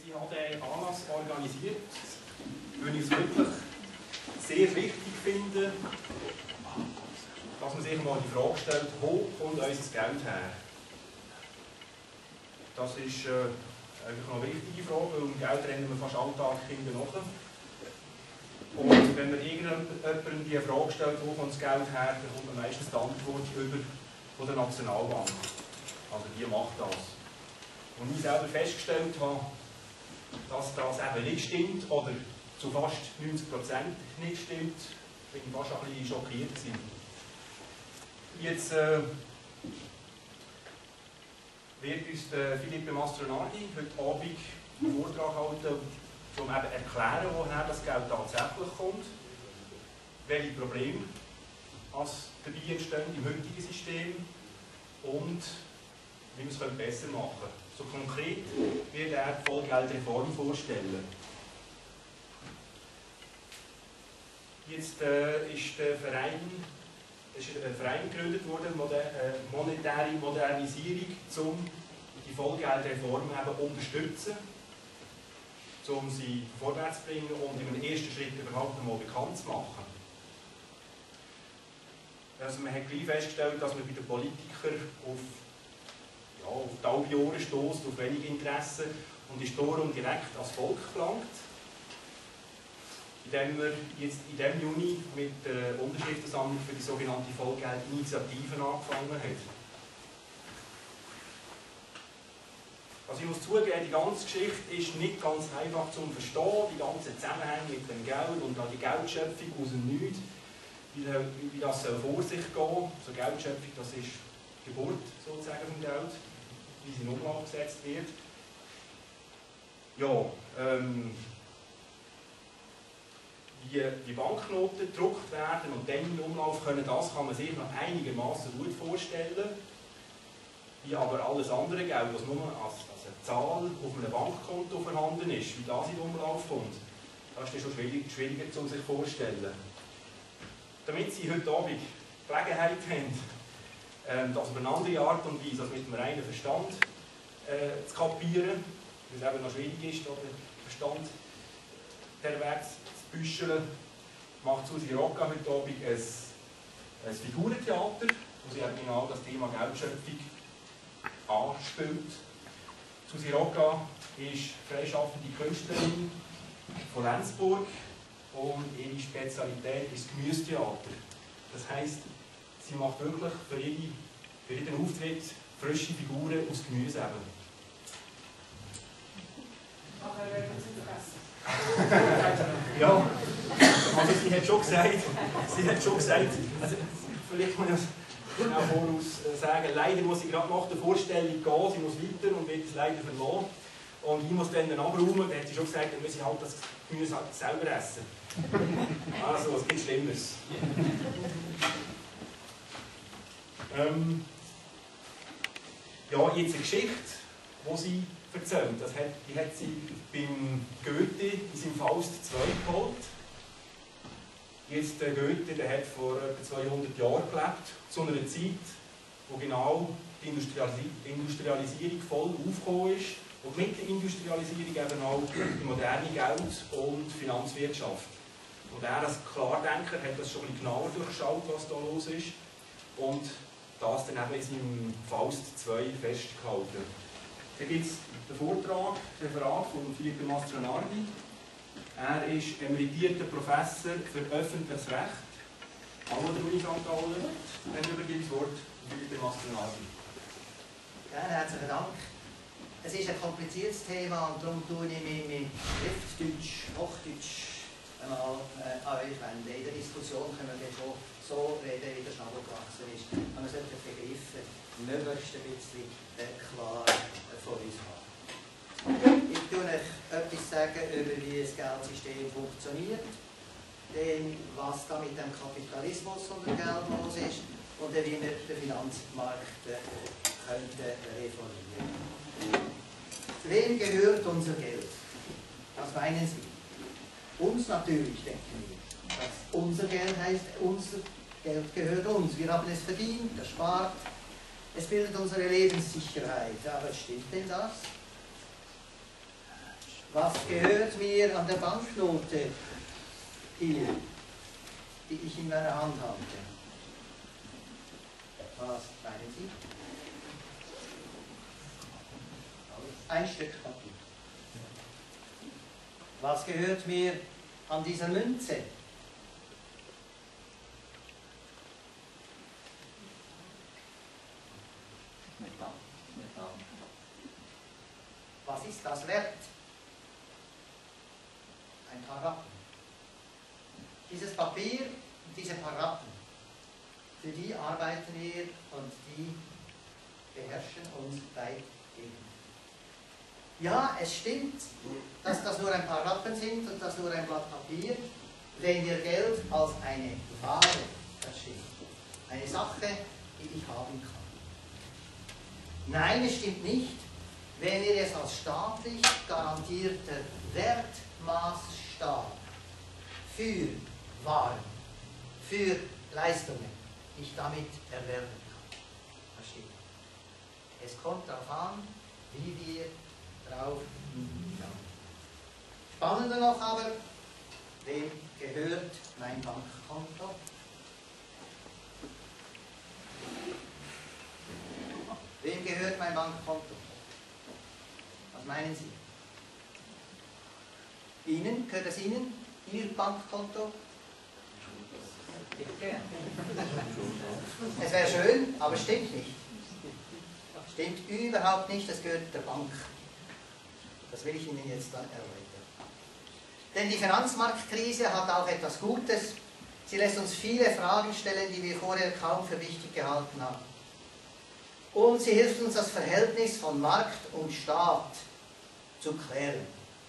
Ich habe den Anlass organisiert, weil ich es wirklich sehr wichtig finde, dass man sich mal die Frage stellt, wo kommt unser Geld her? Das ist eigentlich noch eine wichtige Frage, weil um Geld rennen wir fast alltag hinten nach. Und wenn man irgendjemandem die Frage stellt, wo kommt das Geld her, dann kommt man meistens die Antwort über von der Nationalbank. Also die macht das. Und ich selber festgestellt habe, dass das eben nicht stimmt oder zu fast 90% nicht stimmt, bin ich fast ein bisschen schockiert gewesen. Jetzt wird uns Philippe Mastronardi heute Abend einen Vortrag halten, um eben erklären, woher das Geld tatsächlich kommt, welche Probleme dabei entstehen im heutigen System und wie wir es besser machen können. So konkret wird er die Vollgeldreform vorstellen. Jetzt ist ein Verein gegründet worden, monetäre Modernisierung, um die Vollgeldreform eben zu unterstützen, um sie vorwärts zu bringen und im ersten Schritt überhaupt einmal bekannt zu machen. Also man hat gleich festgestellt, dass man bei den Politikern auf die halbe Ohren stößt, auf wenig Interesse und ist darum direkt ans Volk gelangt, indem wir jetzt in diesem Juni mit der Unterschriftensammlung für die sogenannte Vollgeldinitiative angefangen haben. Also ich muss zugeben, die ganze Geschichte ist nicht ganz einfach zu verstehen, die ganzen Zusammenhänge mit dem Geld und auch die Geldschöpfung aus dem Nichts, wie das vor sich gehen soll. Also Geldschöpfung, das ist die Geburt sozusagen vom Geld, wie sie in Umlauf gesetzt wird. Ja, wie die Banknoten gedruckt werden und dann in Umlauf können, das kann man sich noch einigermaßen gut vorstellen. Wie aber alles andere Geld, das nur als eine Zahl auf einem Bankkonto vorhanden ist, wie das in Umlauf kommt, das ist schon schwieriger zu sich vorstellen. Damit Sie heute Abend Gelegenheit haben, das auf eine andere Art und Weise als mit dem reinen Verstand zu kapieren, weil es eben noch schwierig ist, den Verstand derwärts zu büscheln, macht Susi Rocca heute Abend ein Figurentheater, wo sie eben genau das Thema Geldschöpfung anspielt. Susi Rocca ist freischaffende Künstlerin von Lenzburg und ihre Spezialität ist das Gemüsetheater. Das heisst, sie macht wirklich für jeden Auftritt frische Figuren aus Gemüse. Aber wir können sie fressen. Ja, also sie hat schon gesagt, also vielleicht muss ich das auch voraus sagen, leider muss sie gerade nach der Vorstellung gehen, sie muss weiter und wird es leider verloren. Und ich muss dann abräumen, da hat sie schon gesagt, dann muss ich halt das Gemüse halt selber essen. Also, es gibt Schlimmeres. Ja, jetzt eine Geschichte, die sie erzählt, die hat sie beim Goethe in seinem Faust II geholt. Jetzt der Goethe, der hat vor etwa 200 Jahren gelebt, zu einer Zeit, wo genau die Industrialisierung voll aufgekommen ist und mit der Industrialisierung eben auch die moderne Geld- und Finanzwirtschaft. Und er als Klardenker hat das schon ein bisschen genauer durchschaut, was da los ist und das dann eben in seinem Faust II festgehalten. Hier gibt es den Vortrag, das Referat von Philippe Mastronardi. Er ist emeritierter Professor für öffentliches Recht an der Uni St. Gallen. Dann übergebe ich das Wort Philippe Mastronardi. Ja, herzlichen Dank. Es ist ein kompliziertes Thema und darum tue ich mich mit Schriftdeutsch, Hochdeutsch einmal an euch wenden. In der Diskussion können wir schon so reden, wie der Schnabel gewachsen ist. Aber man sollte die Begriffe möglichst ein bisschen klar vor uns haben. Ich tue euch etwas sagen über wie das Geldsystem funktioniert, dann was da mit dem Kapitalismus und dem Geld los ist und dann wie wir den Finanzmarkt könnten reformieren. Wem gehört unser Geld? Was meinen Sie? Uns natürlich, denken wir. Das unser Geld heißt, unser Geld gehört uns. Wir haben es verdient, erspart. Es bildet unsere Lebenssicherheit. Aber stimmt denn das? Was gehört mir an der Banknote hier, die ich in meiner Hand halte? Was meinen Sie? Ein Stück Papier. Was gehört mir an dieser Münze? Metall. Was ist das wert? Ein paar Rappen. Dieses Papier und diese paar Rappen, für die arbeiten wir und die beherrschen uns weitgehend. Ja, es stimmt, dass das nur ein paar Rappen sind und das nur ein Blatt Papier, wenn wir Geld als eine Ware verstehen. Eine Sache, die ich haben kann. Nein, es stimmt nicht, wenn wir es als staatlich garantierter Wertmaßstab für Waren, für Leistungen nicht damit erwerben kann. Versteht? Es kommt darauf an, wie wir drauf schauen. Spannender noch aber, wem gehört mein Bankkonto? Wem gehört mein Bankkonto? Was meinen Sie? Ihnen? Gehört es Ihnen? Ihr Bankkonto? Es wäre schön, aber stimmt nicht. Stimmt überhaupt nicht, das gehört der Bank. Das will ich Ihnen jetzt dann erläutern. Denn die Finanzmarktkrise hat auch etwas Gutes. Sie lässt uns viele Fragen stellen, die wir vorher kaum für wichtig gehalten haben. Und sie hilft uns, das Verhältnis von Markt und Staat zu klären.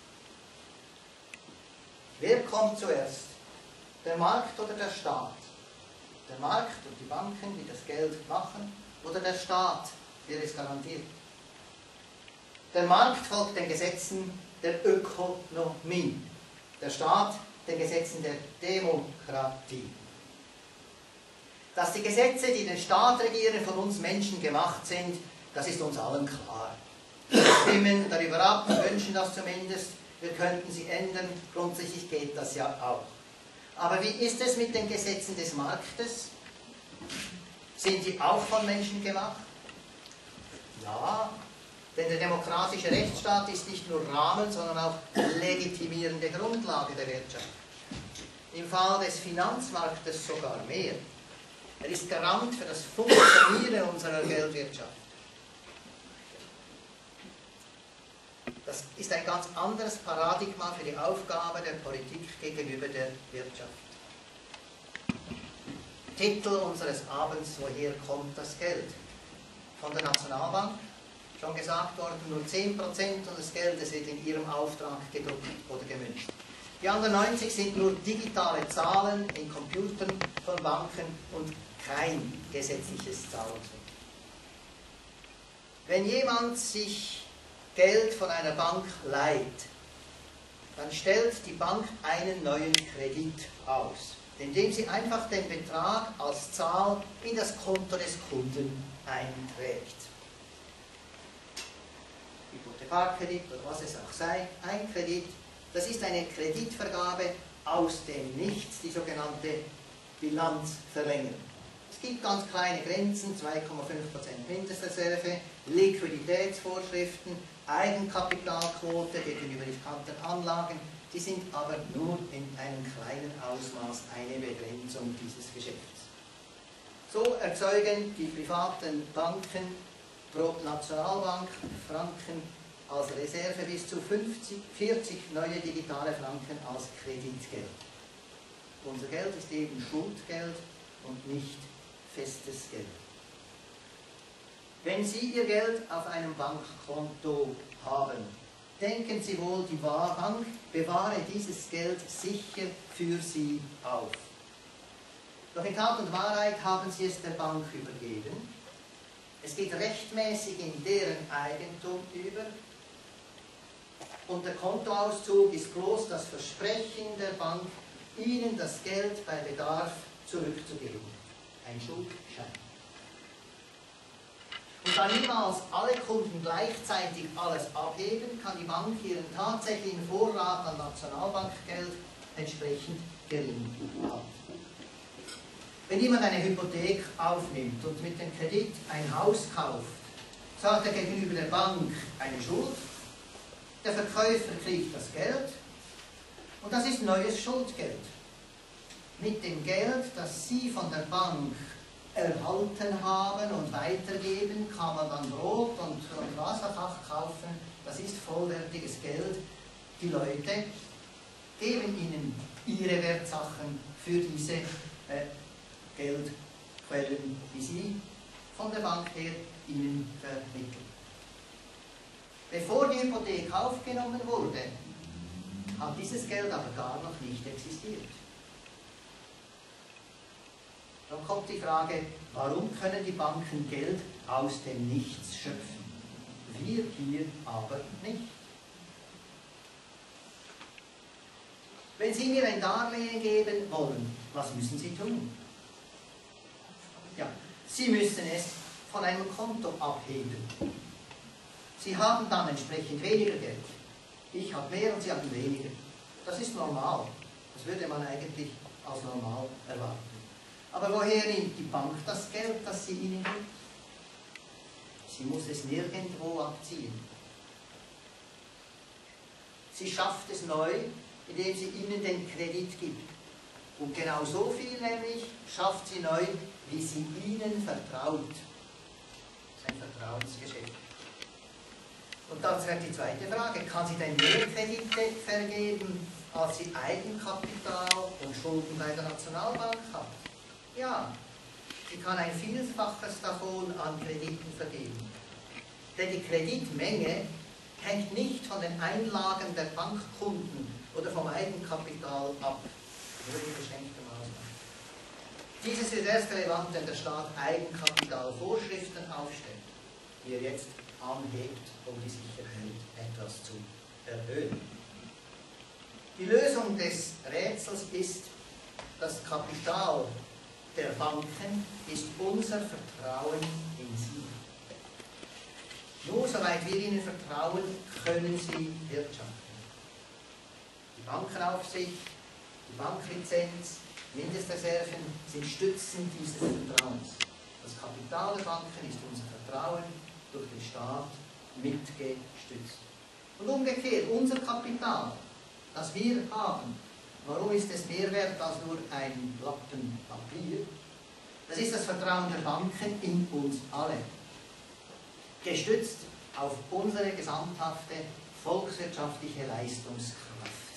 Wer kommt zuerst? Der Markt oder der Staat? Der Markt und die Banken, die das Geld machen, oder der Staat, der es garantiert? Der Markt folgt den Gesetzen der Ökonomie. Der Staat den Gesetzen der Demokratie. Dass die Gesetze, die den Staat regieren, von uns Menschen gemacht sind, das ist uns allen klar. Wir stimmen darüber ab, wünschen das zumindest, wir könnten sie ändern, grundsätzlich geht das ja auch. Aber wie ist es mit den Gesetzen des Marktes? Sind die auch von Menschen gemacht? Ja, denn der demokratische Rechtsstaat ist nicht nur Rahmen, sondern auch legitimierende Grundlage der Wirtschaft. Im Fall des Finanzmarktes sogar mehr. Er ist Garant für das Funktionieren unserer Geldwirtschaft. Das ist ein ganz anderes Paradigma für die Aufgabe der Politik gegenüber der Wirtschaft. Titel unseres Abends: Woher kommt das Geld? Von der Nationalbank, schon gesagt worden, nur 10% unseres Geldes wird in ihrem Auftrag gedruckt oder gemünzt. Die anderen 90 sind nur digitale Zahlen in Computern von Banken und kein gesetzliches Zahlungsmittel. Wenn jemand sich Geld von einer Bank leiht, dann stellt die Bank einen neuen Kredit aus, indem sie einfach den Betrag als Zahl in das Konto des Kunden einträgt. Hypothekarkredit oder was es auch sei, ein Kredit, das ist eine Kreditvergabe aus dem Nichts, die sogenannte Bilanzverlängerung. Es gibt ganz kleine Grenzen, 2,5% Mindestreserve, Liquiditätsvorschriften, Eigenkapitalquote gegenüber riskanten Anlagen, die sind aber nur in einem kleinen Ausmaß eine Begrenzung dieses Geschäfts. So erzeugen die privaten Banken pro Nationalbank Franken als Reserve bis zu 40 neue digitale Franken als Kreditgeld. Unser Geld ist eben Schuldgeld und nicht festes Geld. Wenn Sie Ihr Geld auf einem Bankkonto haben, denken Sie wohl, die Bank bewahre dieses Geld sicher für Sie auf. Doch in Tat und Wahrheit haben Sie es der Bank übergeben. Es geht rechtmäßig in deren Eigentum über. Und der Kontoauszug ist bloß das Versprechen der Bank, Ihnen das Geld bei Bedarf zurückzugeben. Ein Schuldschein. Und da niemals alle Kunden gleichzeitig alles abheben, kann die Bank ihren tatsächlichen Vorrat an Nationalbankgeld entsprechend gering halten. Wenn jemand eine Hypothek aufnimmt und mit dem Kredit ein Haus kauft, so hat er gegenüber der Bank eine Schuld, der Verkäufer kriegt das Geld und das ist neues Schuldgeld. Mit dem Geld, das Sie von der Bank erhalten haben und weitergeben, kann man dann Brot und Wasserfach kaufen. Das ist vollwertiges Geld. Die Leute geben Ihnen ihre Wertsachen für diese Geldquellen, die Sie von der Bank her Ihnen vermitteln. Bevor die Hypothek aufgenommen wurde, hat dieses Geld aber gar noch nicht existiert. Dann kommt die Frage, warum können die Banken Geld aus dem Nichts schöpfen? Wir hier aber nicht. Wenn Sie mir ein Darlehen geben wollen, was müssen Sie tun? Ja, Sie müssen es von einem Konto abheben. Sie haben dann entsprechend weniger Geld. Ich habe mehr und Sie haben weniger. Das ist normal. Das würde man eigentlich als normal erwarten. Aber woher nimmt die Bank das Geld, das sie Ihnen gibt? Sie muss es nirgendwo abziehen. Sie schafft es neu, indem sie Ihnen den Kredit gibt. Und genau so viel nämlich schafft sie neu, wie sie Ihnen vertraut. Das ist ein Vertrauensgeschäft. Und dann wäre die zweite Frage, kann sie denn mehr Kredite vergeben, als sie Eigenkapital und Schulden bei der Nationalbank hat? Ja, sie kann ein Vielfaches davon an Krediten vergeben. Denn die Kreditmenge hängt nicht von den Einlagen der Bankkunden oder vom Eigenkapital ab, nur in beschränktem Ausmaß. Dieses ist erst relevant, wenn der Staat Eigenkapitalvorschriften aufstellt, die er jetzt anhebt, um die Sicherheit etwas zu erhöhen. Die Lösung des Rätsels ist, das Kapital der Banken ist unser Vertrauen in sie. Nur soweit wir ihnen vertrauen, können sie wirtschaften. Die Bankenaufsicht, die Banklizenz, Mindestreserven sind Stützen dieses Vertrauens. Das Kapital der Banken ist unser Vertrauen durch den Staat mitgestützt. Und umgekehrt, unser Kapital, das wir haben, warum ist es mehr wert als nur ein Lappen Papier? Das ist das Vertrauen der Banken in uns alle. Gestützt auf unsere gesamthafte volkswirtschaftliche Leistungskraft.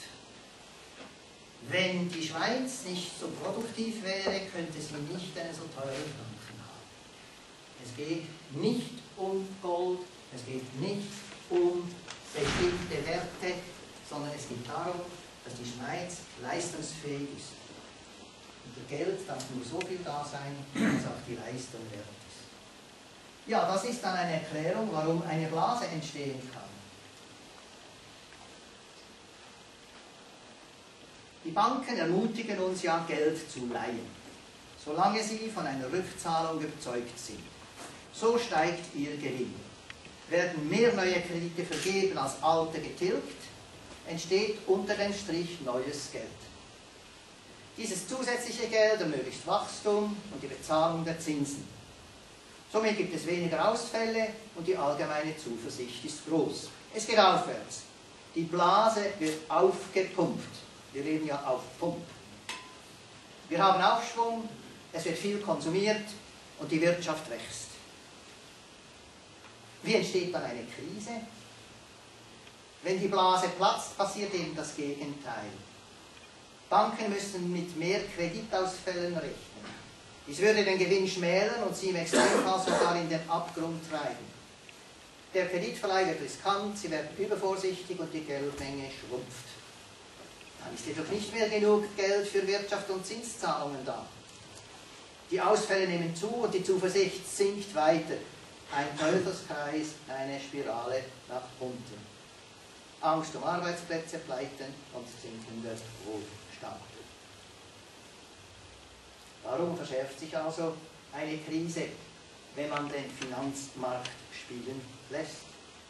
Wenn die Schweiz nicht so produktiv wäre, könnte sie nicht eine so teure Franken haben. Es geht nicht um Gold, es geht nicht um bestimmte Werte, sondern es geht darum, dass die Schweiz leistungsfähig ist. Und der Geld darf nur so viel da sein, als auch die Leistung wert ist. Ja, das ist dann eine Erklärung, warum eine Blase entstehen kann. Die Banken ermutigen uns ja, Geld zu leihen, solange sie von einer Rückzahlung überzeugt sind. So steigt ihr Gewinn. Werden mehr neue Kredite vergeben als alte getilgt, entsteht unter dem Strich neues Geld. Dieses zusätzliche Geld ermöglicht Wachstum und die Bezahlung der Zinsen. Somit gibt es weniger Ausfälle und die allgemeine Zuversicht ist groß. Es geht aufwärts. Die Blase wird aufgepumpt. Wir reden ja auf Pump. Wir haben Aufschwung, es wird viel konsumiert und die Wirtschaft wächst. Wie entsteht dann eine Krise? Wenn die Blase platzt, passiert eben das Gegenteil. Banken müssen mit mehr Kreditausfällen rechnen. Dies würde den Gewinn schmälern und sie im Extremfall sogar in den Abgrund treiben. Der Kreditverleih wird riskant, sie werden übervorsichtig und die Geldmenge schrumpft. Dann ist jedoch nicht mehr genug Geld für Wirtschaft und Zinszahlungen da. Die Ausfälle nehmen zu und die Zuversicht sinkt weiter. Ein Teufelskreis, eine Spirale nach unten. Angst um Arbeitsplätze, Pleiten und sinkender Wohlstand. Warum verschärft sich also eine Krise? wenn man den Finanzmarkt spielen lässt.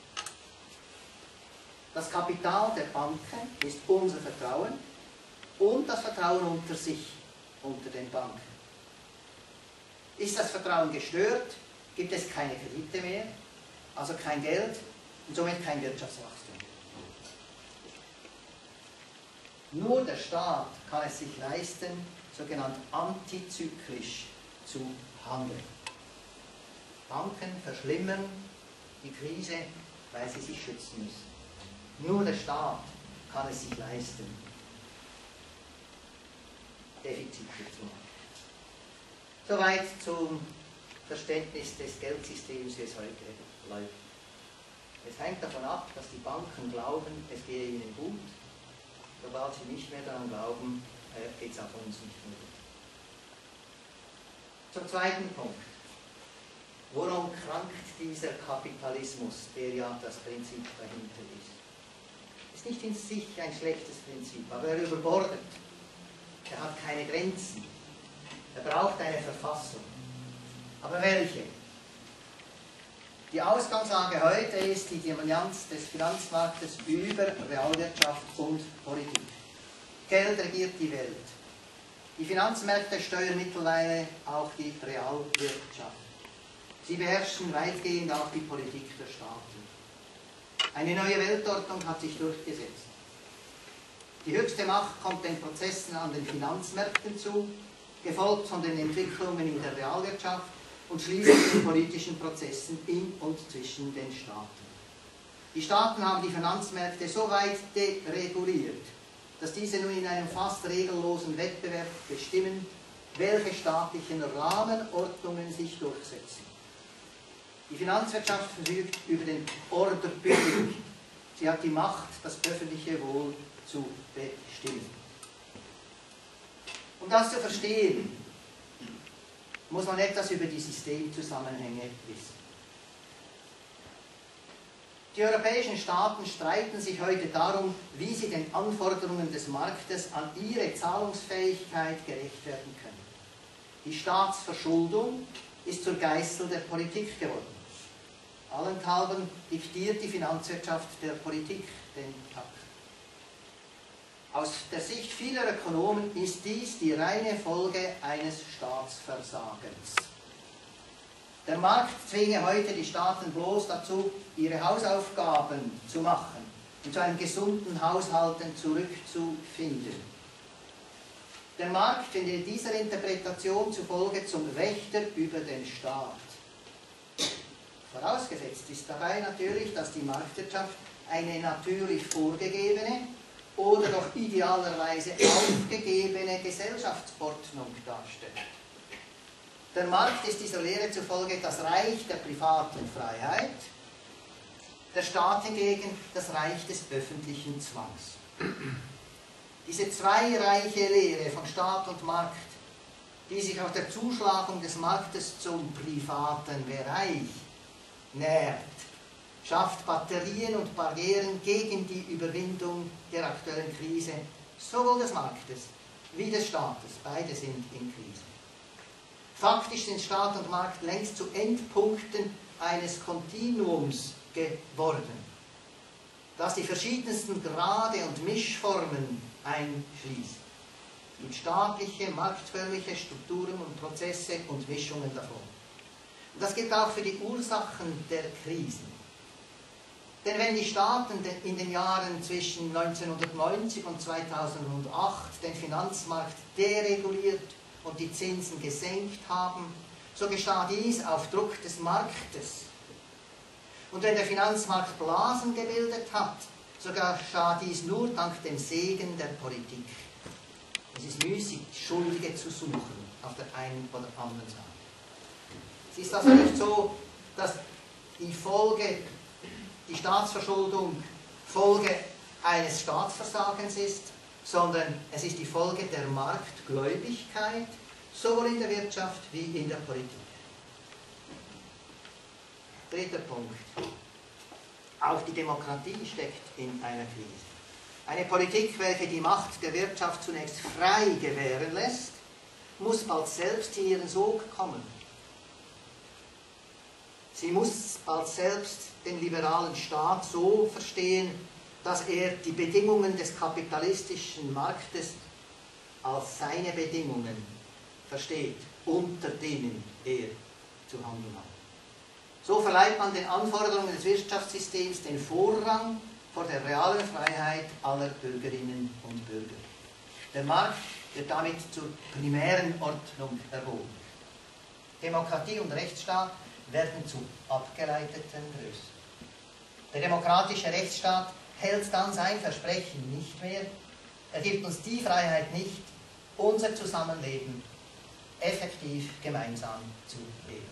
Das Kapital der Banken ist unser Vertrauen und das Vertrauen unter sich, unter den Banken. Ist das Vertrauen gestört, gibt es keine Kredite mehr, also kein Geld und somit kein Wirtschaftswachstum. Nur der Staat kann es sich leisten, sogenannt antizyklisch zu handeln. Banken verschlimmern die Krise, weil sie sich schützen müssen. Nur der Staat kann es sich leisten, Defizite zu machen. Soweit zum Verständnis des Geldsystems, wie es heute läuft. Es hängt davon ab, dass die Banken glauben, es gehe ihnen gut. Sobald sie nicht mehr daran glauben, geht es auch uns nicht mehr gut. Zum zweiten Punkt. Worum krankt dieser Kapitalismus, der ja das Prinzip dahinter ist? Ist nicht in sich ein schlechtes Prinzip, aber er überbordet. Er hat keine Grenzen. Er braucht eine Verfassung. Aber welche? Die Ausgangslage heute ist die Dominanz des Finanzmarktes über Realwirtschaft und Politik. Geld regiert die Welt. Die Finanzmärkte steuern mittlerweile auch die Realwirtschaft. Sie beherrschen weitgehend auch die Politik der Staaten. Eine neue Weltordnung hat sich durchgesetzt. Die höchste Macht kommt den Prozessen an den Finanzmärkten zu, gefolgt von den Entwicklungen in der Realwirtschaft und schließlich den politischen Prozessen in und zwischen den Staaten. Die Staaten haben die Finanzmärkte so weit dereguliert, dass diese nun in einem fast regellosen Wettbewerb bestimmen, welche staatlichen Rahmenordnungen sich durchsetzen. Die Finanzwirtschaft verfügt über den Ordre public. Sie hat die Macht, das öffentliche Wohl zu bestimmen. Um das zu verstehen, muss man etwas über die Systemzusammenhänge wissen. Die europäischen Staaten streiten sich heute darum, wie sie den Anforderungen des Marktes an ihre Zahlungsfähigkeit gerecht werden können. Die Staatsverschuldung ist zur Geißel der Politik geworden. Allenthalben diktiert die Finanzwirtschaft der Politik den Takt. Aus der Sicht vieler Ökonomen ist dies die reine Folge eines Staatsversagens. Der Markt zwinge heute die Staaten bloß dazu, ihre Hausaufgaben zu machen und zu einem gesunden Haushalten zurückzufinden. Der Markt wird in dieser Interpretation zufolge zum Wächter über den Staat. Vorausgesetzt ist dabei natürlich, dass die Marktwirtschaft eine natürlich vorgegebene oder doch idealerweise aufgegebene Gesellschaftsordnung darstellt. Der Markt ist dieser Lehre zufolge das Reich der privaten Freiheit, der Staat hingegen das Reich des öffentlichen Zwangs. Diese zweireiche Lehre von Staat und Markt, die sich auf der Zuschlagung des Marktes zum privaten Bereich nährt, schafft Batterien und Barrieren gegen die Überwindung der aktuellen Krise, sowohl des Marktes wie des Staates. Beide sind in Krise. Faktisch sind Staat und Markt längst zu Endpunkten eines Kontinuums geworden, das die verschiedensten Grade und Mischformen einschließt. Es gibt staatliche, marktförmliche Strukturen und Prozesse und Mischungen davon. Und das gilt auch für die Ursachen der Krisen. Denn wenn die Staaten in den Jahren zwischen 1990 und 2008 den Finanzmarkt dereguliert und die Zinsen gesenkt haben, so geschah dies auf Druck des Marktes. Und wenn der Finanzmarkt Blasen gebildet hat, so geschah dies nur dank dem Segen der Politik. Es ist müßig, Schuldige zu suchen auf der einen oder anderen Seite. Es ist also nicht so, dass die Staatsverschuldung Folge eines Staatsversagens ist, sondern es ist die Folge der Marktgläubigkeit, sowohl in der Wirtschaft wie in der Politik. Dritter Punkt. Auch die Demokratie steckt in einer Krise. Eine Politik, welche die Macht der Wirtschaft zunächst frei gewähren lässt, muss bald selbst in ihren Sog kommen. Sie muss bald selbst den liberalen Staat so verstehen, dass er die Bedingungen des kapitalistischen Marktes als seine Bedingungen versteht, unter denen er zu handeln hat. So verleiht man den Anforderungen des Wirtschaftssystems den Vorrang vor der realen Freiheit aller Bürgerinnen und Bürger. Der Markt wird damit zur primären Ordnung erhoben. Demokratie und Rechtsstaat werden zu abgeleiteten Größen. Der demokratische Rechtsstaat hält dann sein Versprechen nicht mehr. Er gibt uns die Freiheit nicht, unser Zusammenleben effektiv gemeinsam zu leben.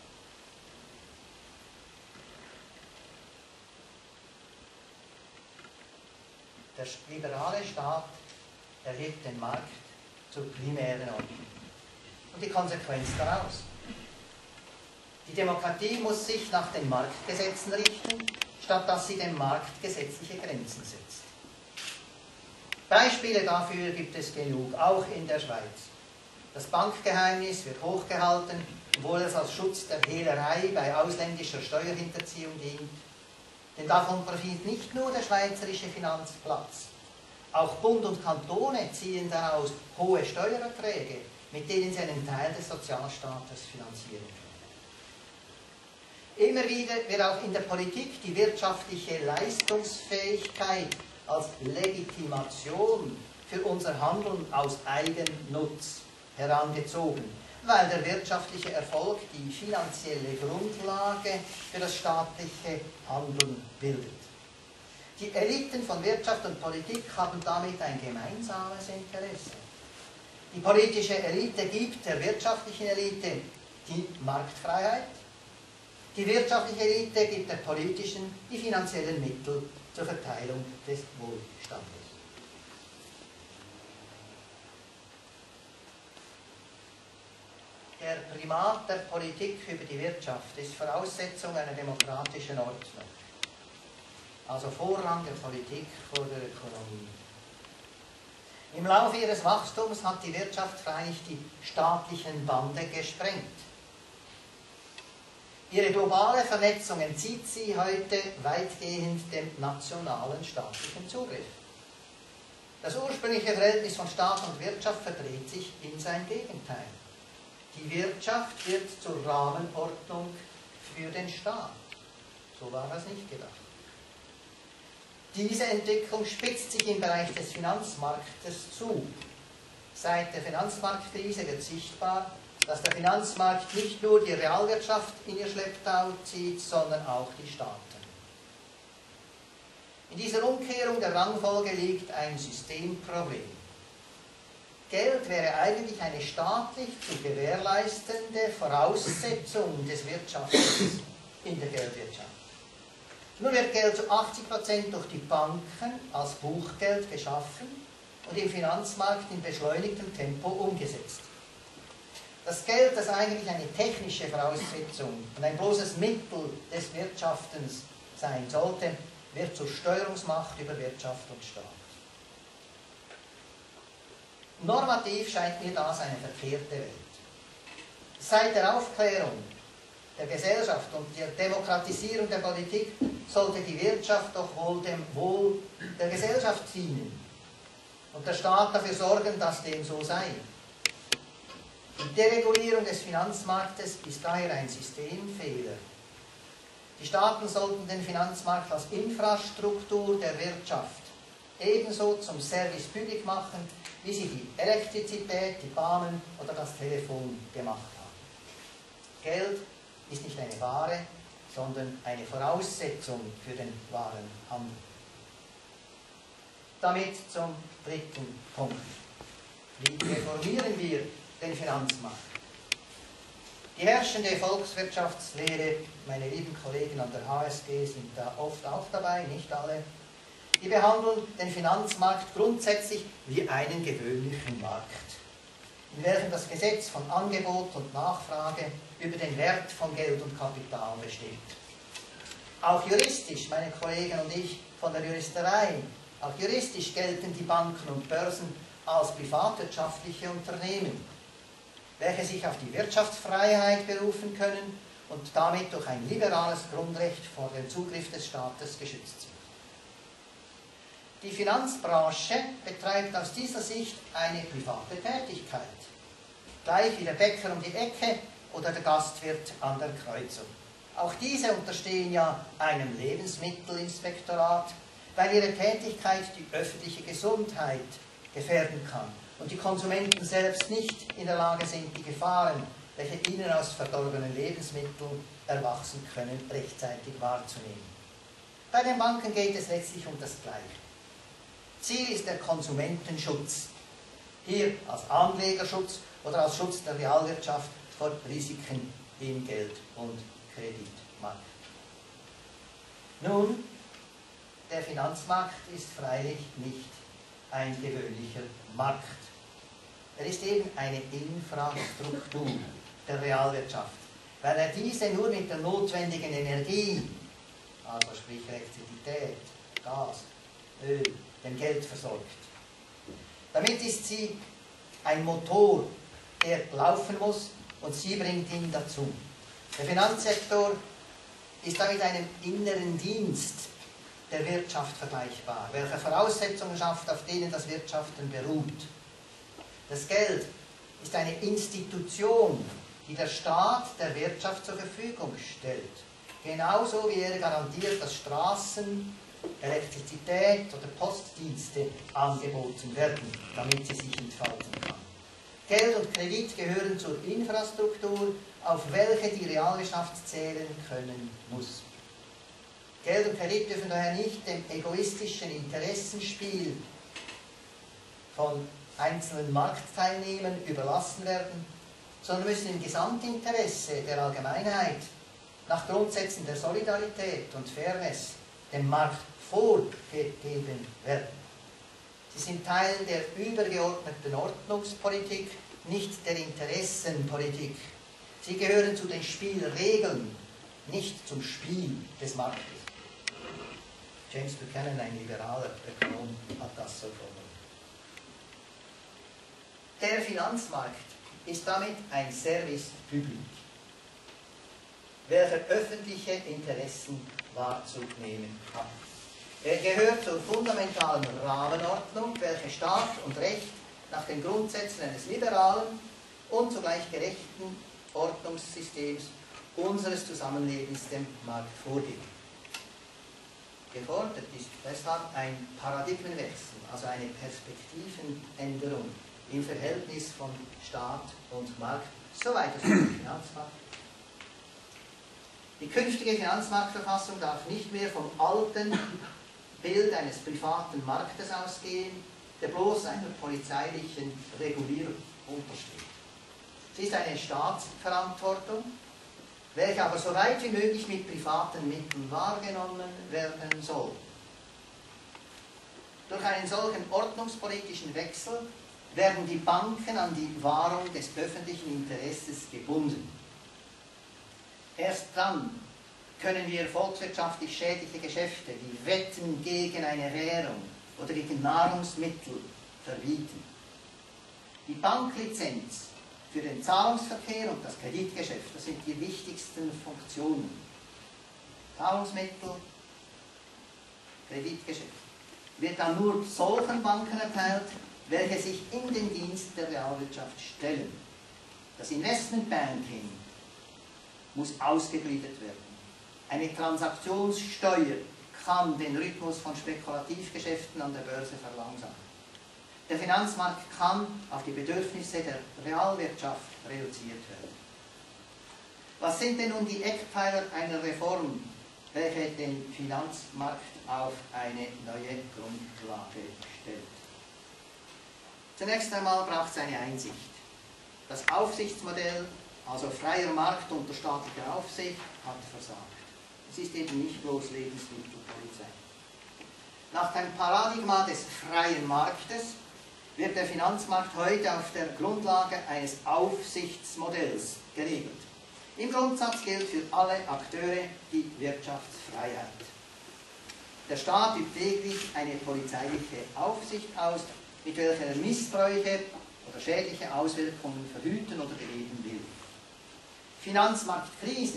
Der liberale Staat erhebt den Markt zur primären Ordnung. Und die Konsequenz daraus: Die Demokratie muss sich nach den Marktgesetzen richten, statt dass sie dem Markt gesetzliche Grenzen setzt. Beispiele dafür gibt es genug, auch in der Schweiz. Das Bankgeheimnis wird hochgehalten, obwohl es als Schutz der Hehlerei bei ausländischer Steuerhinterziehung dient. Denn davon profitiert nicht nur der schweizerische Finanzplatz. Auch Bund und Kantone ziehen daraus hohe Steuererträge, mit denen sie einen Teil des Sozialstaates finanzieren können. Immer wieder wird auch in der Politik die wirtschaftliche Leistungsfähigkeit als Legitimation für unser Handeln aus Eigennutz herangezogen, weil der wirtschaftliche Erfolg die finanzielle Grundlage für das staatliche Handeln bildet. Die Eliten von Wirtschaft und Politik haben damit ein gemeinsames Interesse. Die politische Elite gibt der wirtschaftlichen Elite die Marktfreiheit, die wirtschaftliche Elite gibt der politischen die finanziellen Mittel zur Verteilung des Wohlstandes. Der Primat der Politik über die Wirtschaft ist Voraussetzung einer demokratischen Ordnung. Also Vorrang der Politik vor der Ökonomie. Im Laufe ihres Wachstums hat die Wirtschaft freilich die staatlichen Bande gesprengt. Ihre globale Vernetzung entzieht sie heute weitgehend dem nationalen staatlichen Zugriff. Das ursprüngliche Verhältnis von Staat und Wirtschaft verdreht sich in sein Gegenteil. Die Wirtschaft wird zur Rahmenordnung für den Staat. So war das nicht gedacht. Diese Entwicklung spitzt sich im Bereich des Finanzmarktes zu. Seit der Finanzmarktkrise wird sichtbar, dass der Finanzmarkt nicht nur die Realwirtschaft in ihr Schlepptau zieht, sondern auch die Staaten. In dieser Umkehrung der Rangfolge liegt ein Systemproblem. Geld wäre eigentlich eine staatlich zu gewährleistende Voraussetzung des Wirtschaftens in der Geldwirtschaft. Nun wird Geld zu 80% durch die Banken als Buchgeld geschaffen und im Finanzmarkt in beschleunigtem Tempo umgesetzt. Das Geld, das eigentlich eine technische Voraussetzung und ein bloßes Mittel des Wirtschaftens sein sollte, wird zur Steuerungsmacht über Wirtschaft und Staat. Normativ scheint mir das eine verkehrte Welt. Seit der Aufklärung der Gesellschaft und der Demokratisierung der Politik sollte die Wirtschaft doch wohl dem Wohl der Gesellschaft dienen und der Staat dafür sorgen, dass dem so sei. Die Deregulierung des Finanzmarktes ist daher ein Systemfehler. Die Staaten sollten den Finanzmarkt als Infrastruktur der Wirtschaft ebenso zum Service public machen, wie sie die Elektrizität, die Bahnen oder das Telefon gemacht haben. Geld ist nicht eine Ware, sondern eine Voraussetzung für den Warenhandel. Damit zum dritten Punkt. Wie reformieren wir den Finanzmarkt? Die herrschende Volkswirtschaftslehre, meine lieben Kollegen an der HSG sind da oft auch dabei, nicht alle, die behandeln den Finanzmarkt grundsätzlich wie einen gewöhnlichen Markt, in welchem das Gesetz von Angebot und Nachfrage über den Wert von Geld und Kapital bestimmt. Auch juristisch, meine Kollegen und ich von der Juristerei, auch juristisch gelten die Banken und Börsen als privatwirtschaftliche Unternehmen, welche sich auf die Wirtschaftsfreiheit berufen können und damit durch ein liberales Grundrecht vor dem Zugriff des Staates geschützt sind. Die Finanzbranche betreibt aus dieser Sicht eine private Tätigkeit, gleich wie der Bäcker um die Ecke oder der Gastwirt an der Kreuzung. Auch diese unterstehen ja einem Lebensmittelinspektorat, weil ihre Tätigkeit die öffentliche Gesundheit gefährden kann und die Konsumenten selbst nicht in der Lage sind, die Gefahren, welche ihnen aus verdorbenen Lebensmitteln erwachsen können, rechtzeitig wahrzunehmen. Bei den Banken geht es letztlich um das Gleiche. Ziel ist der Konsumentenschutz, hier als Anlegerschutz oder als Schutz der Realwirtschaft vor Risiken im Geld- und Kreditmarkt. Nun, der Finanzmarkt ist freilich nicht ein gewöhnlicher Markt. Er ist eben eine Infrastruktur der Realwirtschaft, weil er diese nur mit der notwendigen Energie, also sprich Elektrizität, Gas, Öl, dem Geld versorgt. Damit ist sie ein Motor, der laufen muss, und sie bringt ihn dazu. Der Finanzsektor ist damit einem inneren Dienst der Wirtschaft vergleichbar, welcher Voraussetzungen schafft, auf denen das Wirtschaften beruht. Das Geld ist eine Institution, die der Staat der Wirtschaft zur Verfügung stellt. Genauso wie er garantiert, dass Straßen, Elektrizität oder Postdienste angeboten werden, damit sie sich entfalten kann. Geld und Kredit gehören zur Infrastruktur, auf welche die Realwirtschaft zählen können muss. Geld und Kredit dürfen daher nicht dem egoistischen Interessenspiel von einzelnen Marktteilnehmern überlassen werden, sondern müssen im Gesamtinteresse der Allgemeinheit nach Grundsätzen der Solidarität und Fairness dem Markt vorgegeben werden. Sie sind Teil der übergeordneten Ordnungspolitik, nicht der Interessenpolitik. Sie gehören zu den Spielregeln, nicht zum Spiel des Marktes. James Buchanan, ein liberaler Ökonom, hat das so formuliert. Der Finanzmarkt ist damit ein Service public, welcher öffentliche Interessen wahrzunehmen hat. Er gehört zur fundamentalen Rahmenordnung, welche Staat und Recht nach den Grundsätzen eines liberalen und zugleich gerechten Ordnungssystems unseres Zusammenlebens dem Markt vorgeben. Gefordert ist deshalb ein Paradigmenwechsel, also eine Perspektivenänderung im Verhältnis von Staat und Markt, soweit es um den Finanzmarkt. Die künftige Finanzmarktverfassung darf nicht mehr vom alten Bild eines privaten Marktes ausgehen, der bloß einer polizeilichen Regulierung untersteht. Sie ist eine Staatsverantwortung, welche aber so weit wie möglich mit privaten Mitteln wahrgenommen werden soll. Durch einen solchen ordnungspolitischen Wechsel werden die Banken an die Wahrung des öffentlichen Interesses gebunden. Erst dann können wir volkswirtschaftlich schädliche Geschäfte wie Wetten gegen eine Währung oder gegen Nahrungsmittel verbieten. Die Banklizenz für den Zahlungsverkehr und das Kreditgeschäft, das sind die wichtigsten Funktionen. Zahlungsmittel, Kreditgeschäft, wird dann nur solchen Banken erteilt, welche sich in den Dienst der Realwirtschaft stellen. Das Investmentbanking muss ausgegliedert werden. Eine Transaktionssteuer kann den Rhythmus von Spekulativgeschäften an der Börse verlangsamen. Der Finanzmarkt kann auf die Bedürfnisse der Realwirtschaft reduziert werden. Was sind denn nun die Eckpfeiler einer Reform, welche den Finanzmarkt auf eine neue Grundlage stellt? Zunächst einmal braucht es eine Einsicht. Das Aufsichtsmodell, also freier Markt unter staatlicher Aufsicht, hat versagt. Es ist eben nicht bloß Lebensmittelpolizei. Nach dem Paradigma des freien Marktes wird der Finanzmarkt heute auf der Grundlage eines Aufsichtsmodells geregelt. Im Grundsatz gilt für alle Akteure die Wirtschaftsfreiheit. Der Staat übt lediglich eine polizeiliche Aufsicht aus, mit welcher er Missbräuche oder schädliche Auswirkungen verhüten oder beheben will. Finanzmarktkrisen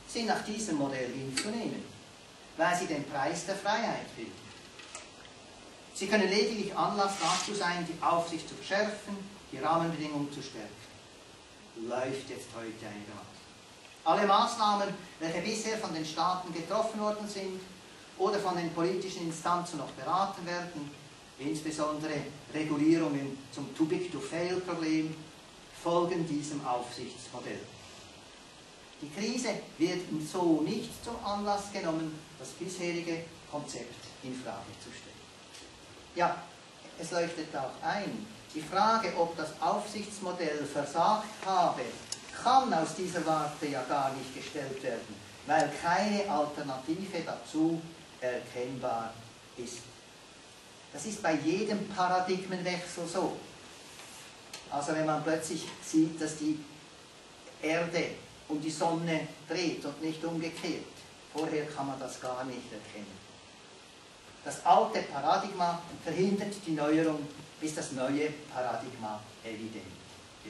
sind nach diesem Modell hinzunehmen, weil sie den Preis der Freiheit bilden. Sie können lediglich Anlass dazu sein, die Aufsicht zu verschärfen, die Rahmenbedingungen zu stärken. Läuft jetzt heute einigermaßen. Alle Maßnahmen, welche bisher von den Staaten getroffen worden sind oder von den politischen Instanzen noch beraten werden, insbesondere Regulierungen zum Too-Big-to-Fail-Problem, folgen diesem Aufsichtsmodell. Die Krise wird so nicht zum Anlass genommen, das bisherige Konzept in Frage zu stellen. Ja, es leuchtet auch ein, die Frage, ob das Aufsichtsmodell versagt habe, kann aus dieser Warte ja gar nicht gestellt werden, weil keine Alternative dazu erkennbar ist. Das ist bei jedem Paradigmenwechsel so. Also wenn man plötzlich sieht, dass die Erde um die Sonne dreht und nicht umgekehrt. Vorher kann man das gar nicht erkennen. Das alte Paradigma verhindert die Neuerung, bis das neue Paradigma evident wird.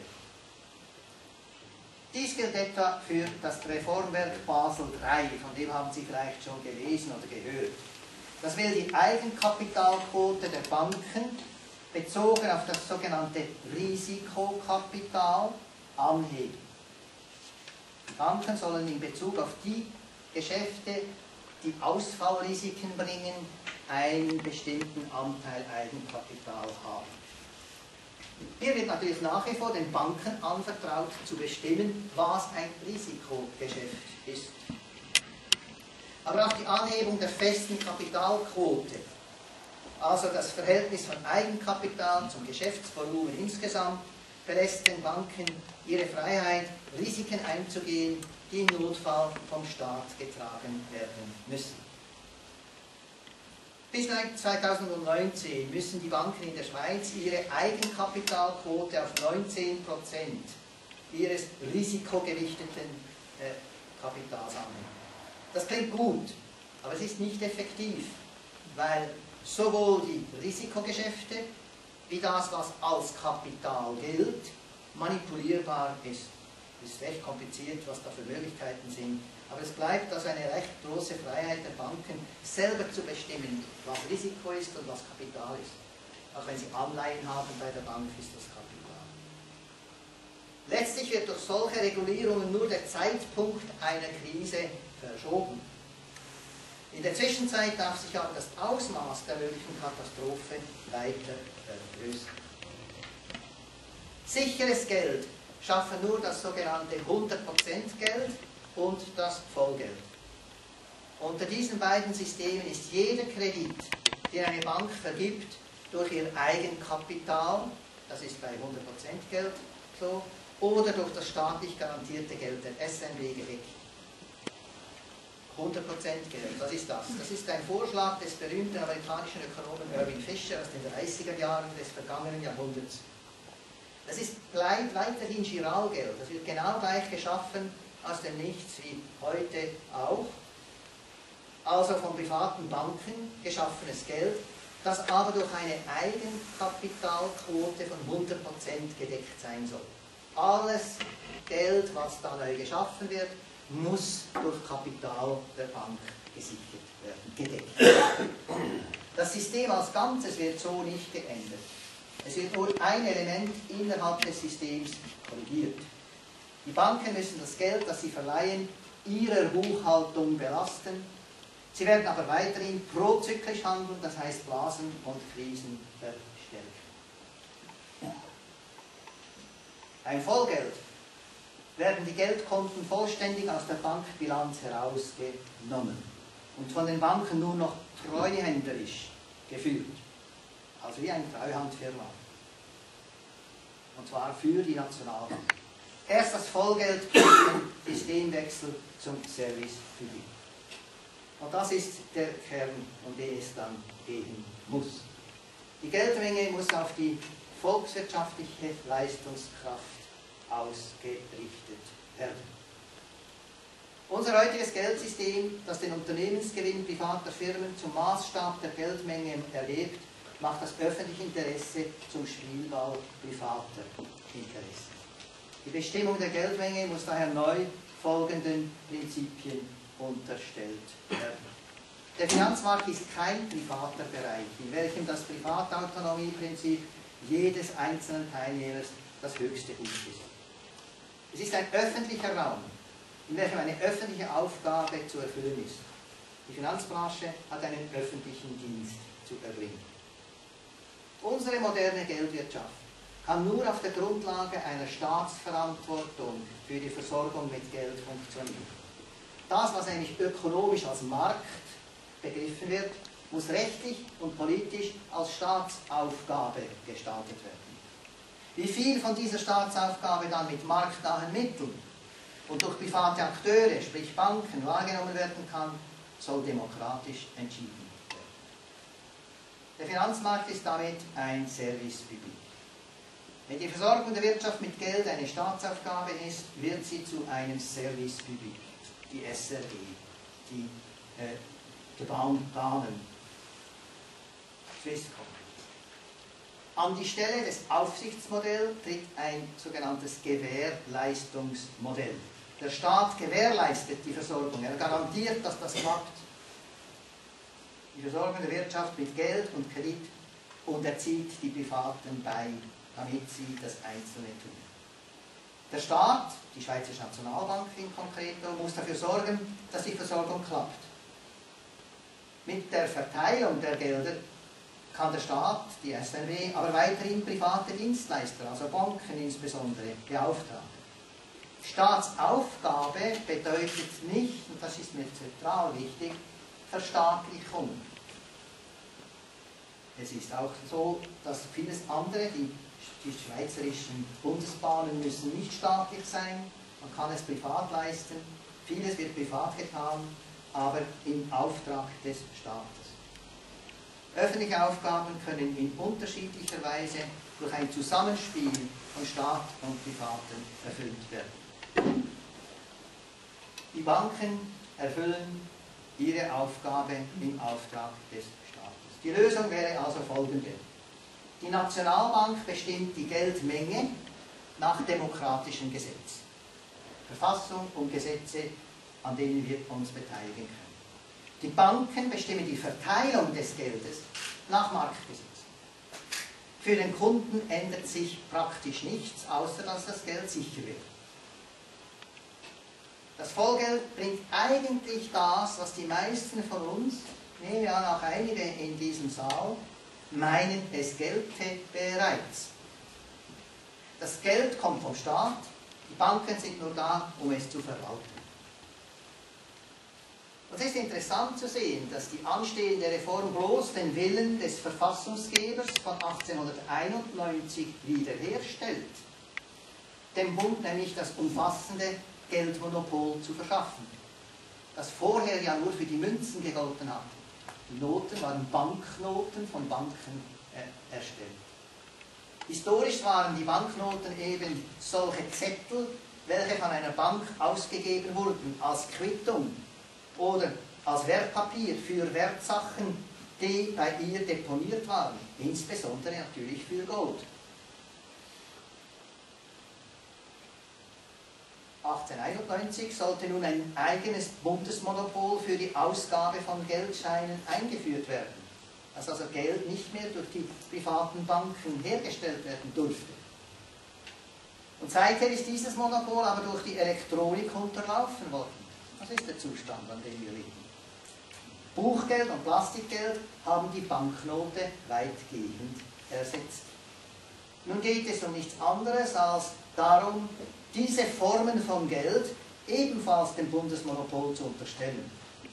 Dies gilt etwa für das Reformwerk Basel III, von dem haben Sie vielleicht schon gelesen oder gehört. Das will die Eigenkapitalquote der Banken, bezogen auf das sogenannte Risikokapital, anheben. Die Banken sollen in Bezug auf die Geschäfte, die Ausfallrisiken bringen, einen bestimmten Anteil Eigenkapital haben. Hier wird natürlich nach wie vor den Banken anvertraut, zu bestimmen, was ein Risikogeschäft ist. Aber auch die Anhebung der festen Kapitalquote, also das Verhältnis von Eigenkapital zum Geschäftsvolumen insgesamt, verlässt den Banken ihre Freiheit, Risiken einzugehen, die im Notfall vom Staat getragen werden müssen. Bis 2019 müssen die Banken in der Schweiz ihre Eigenkapitalquote auf 19% ihres risikogewichteten Kapitals annehmen. Das klingt gut, aber es ist nicht effektiv, weil sowohl die Risikogeschäfte wie das, was als Kapital gilt, manipulierbar ist. Es ist recht kompliziert, was da für Möglichkeiten sind, aber es bleibt also eine recht große Freiheit der Banken, selber zu bestimmen, was Risiko ist und was Kapital ist. Auch wenn sie Anleihen haben bei der Bank, ist das Kapital. Letztlich wird durch solche Regulierungen nur der Zeitpunkt einer Krise verschoben. In der Zwischenzeit darf sich aber das Ausmaß der möglichen Katastrophe weiter vergrößern. Sicheres Geld schaffen nur das sogenannte 100%-Geld und das Vollgeld. Unter diesen beiden Systemen ist jeder Kredit, den eine Bank vergibt, durch ihr Eigenkapital, das ist bei 100% Geld so, oder durch das staatlich garantierte Geld der SNB gedeckt. 100% Geld, was ist das? Das ist ein Vorschlag des berühmten amerikanischen Ökonomen Irving Fisher aus den 30er Jahren des vergangenen Jahrhunderts. Das bleibt weiterhin Giralgeld, das wird genau gleich geschaffen aus dem Nichts wie heute auch. Also von privaten Banken geschaffenes Geld, das aber durch eine Eigenkapitalquote von 100% gedeckt sein soll. Alles Geld, was da neu geschaffen wird, muss durch Kapital der Bank gesichert werden, gedeckt. Das System als Ganzes wird so nicht geändert. Es wird nur ein Element innerhalb des Systems korrigiert. Die Banken müssen das Geld, das sie verleihen, ihrer Buchhaltung belasten. Sie werden aber weiterhin prozyklisch handeln, das heißt Blasen und Krisen verstärken. Ein Vollgeld werden die Geldkonten vollständig aus der Bankbilanz herausgenommen und von den Banken nur noch treuhänderisch geführt. Also wie eine Treuhandfirma. Und zwar für die Nationalbank. Erst das Vollgeld bringt den Systemwechsel zum Service public. Und das ist der Kern, um den es dann gehen muss. Die Geldmenge muss auf die volkswirtschaftliche Leistungskraft ausgerichtet werden. Unser heutiges Geldsystem, das den Unternehmensgewinn privater Firmen zum Maßstab der Geldmenge erhebt, macht das öffentliche Interesse zum Spielball privater Interessen. Die Bestimmung der Geldmenge muss daher neu folgenden Prinzipien unterstellt werden. Der Finanzmarkt ist kein privater Bereich, in welchem das Privatautonomieprinzip jedes einzelnen Teilnehmers das höchste Gut ist. Es ist ein öffentlicher Raum, in welchem eine öffentliche Aufgabe zu erfüllen ist. Die Finanzbranche hat einen öffentlichen Dienst zu erbringen. Unsere moderne Geldwirtschaft kann nur auf der Grundlage einer Staatsverantwortung für die Versorgung mit Geld funktionieren. Das, was nämlich ökonomisch als Markt begriffen wird, muss rechtlich und politisch als Staatsaufgabe gestaltet werden. Wie viel von dieser Staatsaufgabe dann mit marktnahen Mitteln und durch private Akteure, sprich Banken, wahrgenommen werden kann, soll demokratisch entschieden werden. Der Finanzmarkt ist damit ein Service public. Wenn die Versorgung der Wirtschaft mit Geld eine Staatsaufgabe ist, wird sie zu einem Service public, die SRG, die Bahnen, Swisscom. An die Stelle des Aufsichtsmodells tritt ein sogenanntes Gewährleistungsmodell. Der Staat gewährleistet die Versorgung, er garantiert, dass das klappt. Die Versorgung der Wirtschaft mit Geld und Kredit unterzieht die Privaten bei, damit sie das Einzelne tun. Der Staat, die Schweizerische Nationalbank in konkreto, muss dafür sorgen, dass die Versorgung klappt. Mit der Verteilung der Gelder kann der Staat, die SNB, aber weiterhin private Dienstleister, also Banken insbesondere, beauftragen. Staatsaufgabe bedeutet nicht, und das ist mir zentral wichtig, Verstaatlichung. Es ist auch so, dass vieles andere, die schweizerischen Bundesbahnen müssen nicht staatlich sein, man kann es privat leisten, vieles wird privat getan, aber im Auftrag des Staates. Öffentliche Aufgaben können in unterschiedlicher Weise durch ein Zusammenspiel von Staat und Privaten erfüllt werden. Die Banken erfüllen ihre Aufgabe im Auftrag des Staates. Die Lösung wäre also folgende. Die Nationalbank bestimmt die Geldmenge nach demokratischem Gesetz. Verfassung und Gesetze, an denen wir uns beteiligen können. Die Banken bestimmen die Verteilung des Geldes nach Marktgesetz. Für den Kunden ändert sich praktisch nichts, außer dass das Geld sicher wird. Das Vollgeld bringt eigentlich das, was die meisten von uns, nehmen wir an auch einige in diesem Saal, meinen, es gelte bereits. Das Geld kommt vom Staat, die Banken sind nur da, um es zu verwalten. Und es ist interessant zu sehen, dass die anstehende Reform bloß den Willen des Verfassungsgebers von 1891 wiederherstellt, dem Bund nämlich das umfassende Geldmonopol zu verschaffen, das vorher ja nur für die Münzen gegolten hat. Die Noten waren Banknoten von Banken erstellt. Historisch waren die Banknoten eben solche Zettel, welche von einer Bank ausgegeben wurden als Quittung oder als Wertpapier für Wertsachen, die bei ihr deponiert waren, insbesondere natürlich für Gold. 1891 sollte nun ein eigenes Bundesmonopol für die Ausgabe von Geldscheinen eingeführt werden, dass also Geld nicht mehr durch die privaten Banken hergestellt werden durfte. Und seither ist dieses Monopol aber durch die Elektronik unterlaufen worden. Das ist der Zustand, an dem wir leben. Buchgeld und Plastikgeld haben die Banknote weitgehend ersetzt. Nun geht es um nichts anderes als darum, diese Formen von Geld ebenfalls dem Bundesmonopol zu unterstellen.